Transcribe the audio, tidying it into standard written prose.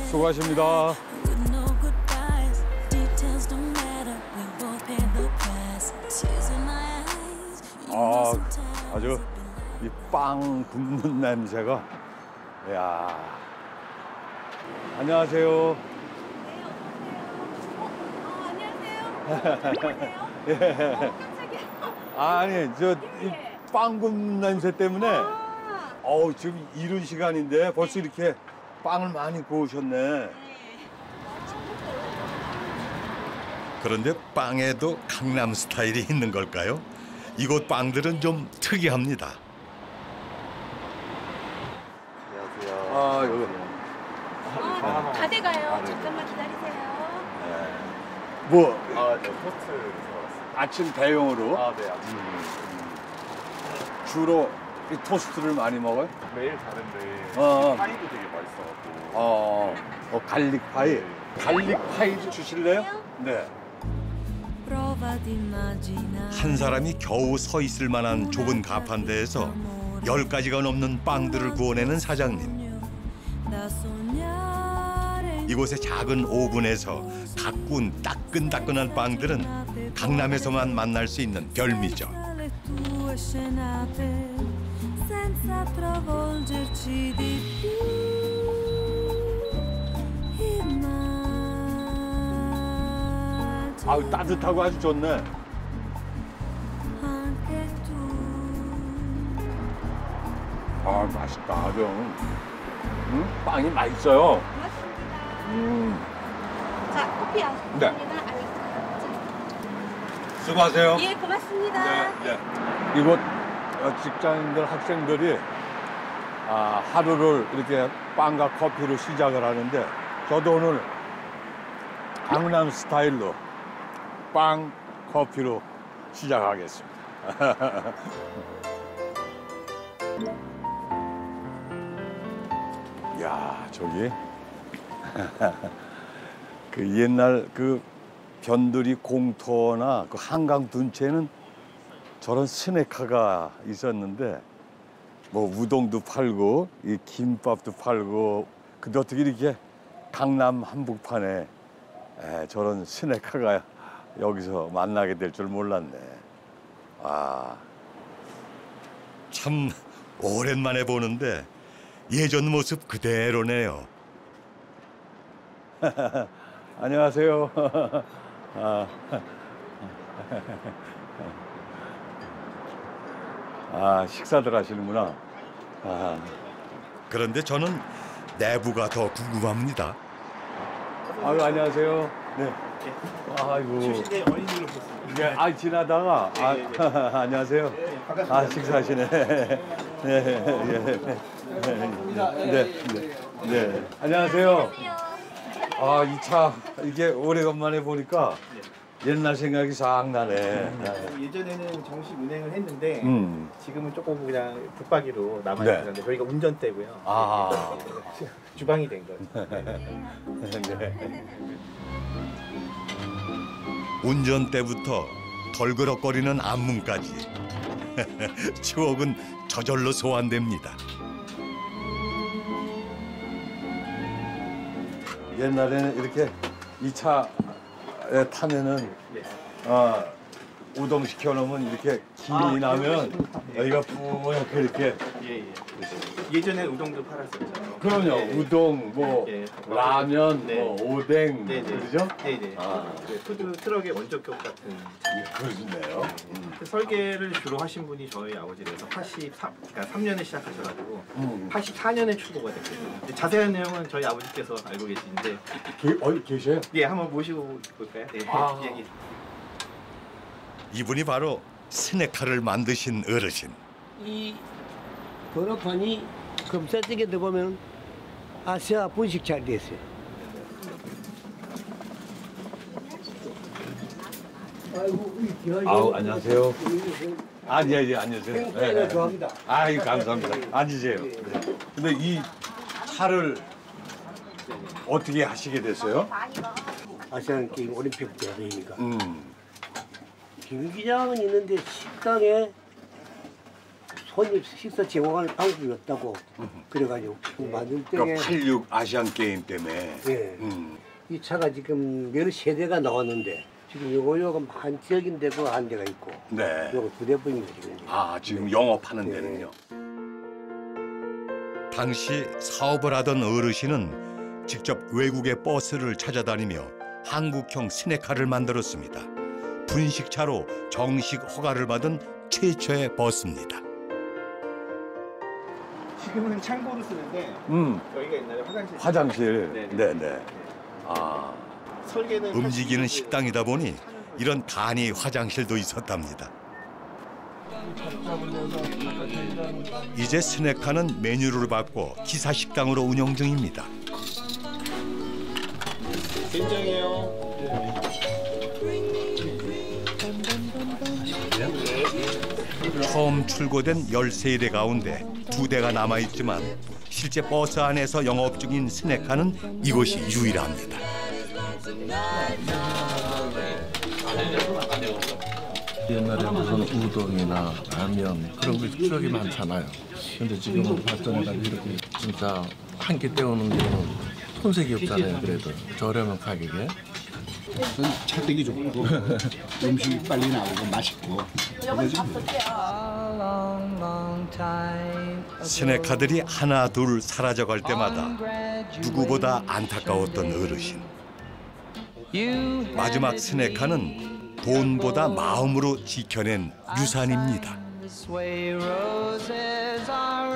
수고하십니다. 아주 이 빵 굽는 냄새가, 이야. 안녕하세요. 안녕하세요. 예. 아니, 이 빵 굽는 냄새 때문에, 지금 이른 시간인데 벌써 이렇게 빵을 많이 구우셨네. 그런데 빵에도 강남 스타일이 있는 걸까요? 이곳 빵들은 좀 특이합니다. 여기. 다 돼가요. 잠깐만 기다리세요. 토스트 사왔어요. 아침 대용으로? 네, 아침. 주로 이 토스트를 많이 먹어요? 매일 다른데 파이도 되게 맛있어갖고. 갈릭 파이. 네. 갈릭 파이도 주실래요? 네. 한 사람이 겨우 서 있을 만한 좁은 가판대에서 10가지가 넘는 빵들을 구워내는 사장님. 이곳의 작은 오븐에서 가꾼 따끈따끈한 빵들은 강남에서만 만날 수 있는 별미죠. 따뜻하고 아주 좋네. 맛있다, 아주. 빵이 맛있어요. 고맙습니다. 자, 커피 하십니다. 네. 수고하세요. 예, 고맙습니다. 네. 이곳 직장인들, 학생들이 하루를 이렇게 빵과 커피로 시작을 하는데, 저도 오늘 강남 스타일로 빵, 커피로 시작하겠습니다. 야, 저기 그 옛날 그 변두리 공터나 그 한강 둔치에는 저런 스낵카가 있었는데, 뭐 우동도 팔고 이 김밥도 팔고, 근데 어떻게 이렇게 강남 한복판에 저런 스낵카가 여기서 만나게 될 줄 몰랐네. 참 오랜만에 보는데 예전 모습 그대로네요. 안녕하세요. 식사들 하시는구나. 그런데 저는 내부가 더 궁금합니다. 안녕하세요. 네. 아이고. 출신의 어린이로 봤습니다. 네, 지나다가. 안녕하세요. 식사하시네. 네. 안녕하세요. 이 차, 이게 오래간만에 보니까 옛날 생각이 싹 나네. 예전에는 정식 운행을 했는데 지금은 조금 그냥 붙박이로 남아있는데 저희가 운전대고요. 주방이 된 거죠. 네. 운전대부터 덜그럭거리는 앞문까지 추억은 저절로 소환됩니다. 옛날에는 이렇게 이 차에 타면은 우동 시켜놓으면 이렇게 김이 나면 여기가 뿌옇게 이렇게. 예전에 우동도 팔았었죠. 그럼요. 우동, 뭐 라면, 뭐 오뎅, 그러죠? 네네. 푸드 트럭의 원조격 같은. 그러시네요. 설계를 주로 하신 분이 저희 아버지라서 83년에 시작하셔가지고 84년에 출고가 됐거든요. 자세한 내용은 저희 아버지께서 알고 계시는데. 어디 계셔요? 예, 한번 모시고 볼까요? 네. 이분이 바로 스낵카를 만드신 어르신. 이 번호판이 검사쪽에 들어보면 아시아 분식 잘 됐어요. 안녕하세요. 예, 안녕하세요. 네, 좋아합니다. 감사합니다. 앉으세요. 근데 이 차를 어떻게 하시게 됐어요? 아시안 게임 올림픽 대회니까. 경기장은 있는데 식당에 손님 식사 제공할 방법이 없다고 그래가지고 만들 때에 그러니까 86 아시안 게임 때문에. 예. 이 차가 지금 여러 세대가 나왔는데 지금 요거 한 지역인데 그 한 대가 있고 네. 요거 2대뿐입니다 지금. 아, 지금 영업하는 네. 데는요. 당시 사업을 하던 어르신은 직접 외국의 버스를 찾아다니며 한국형 스낵카를 만들었습니다. 분식차로 정식 허가를 받은 최초의 버스입니다. 지금은 창고로 쓰는데 여기가 옛날에 화장실. 화장실. 네네. 네네. 아. 설계는 움직이는 식당이다 보니 이런 간이 화장실도 있었답니다. 이제 스낵카는 메뉴를 바꿔 기사식당으로 운영 중입니다. 된장이에요. 처음 출고된 13대 가운데 2대가 남아있지만 실제 버스 안에서 영업 중인 스낵카는 이곳이 유일합니다. 옛날에 무슨 우동이나 라면 그런 게 추억이 많잖아요. 근데 지금은 발전해가지고 이렇게 진짜 한 끼 때우는 데는 손색이 없잖아요. 그래도 저렴한 가격에. 찰떡이 좋고 음식이 빨리 나오고 맛있고 스낵카들이 하나 둘 사라져갈 때마다 누구보다 안타까웠던 어르신. 마지막 스낵카는 돈보다 마음으로 지켜낸 유산입니다. Roses are